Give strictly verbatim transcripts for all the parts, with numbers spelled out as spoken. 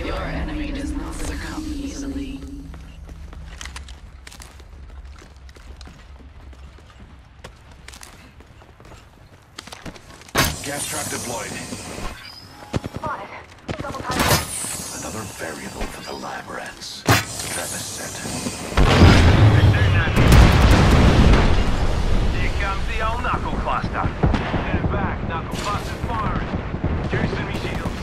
Your enemy does not succumb easily. Gas trap deployed. Spotted. Double time. Another variable for the lab rats. Trap is set. Here comes the old knuckle cluster. Stand back, knuckle cluster's firing. Juicing me shields.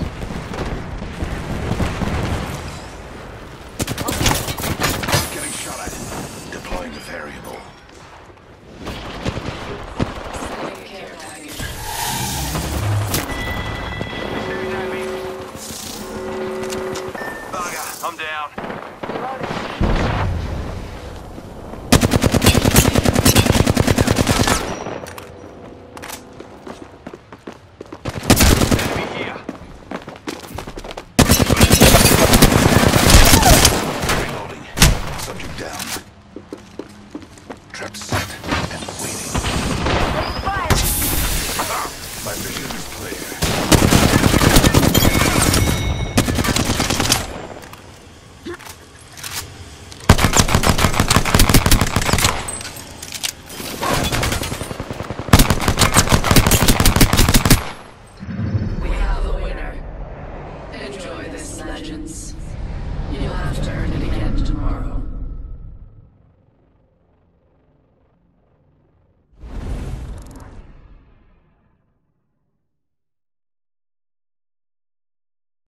Getting shot at. Deploying the variable. Care package. Bugger, I'm down.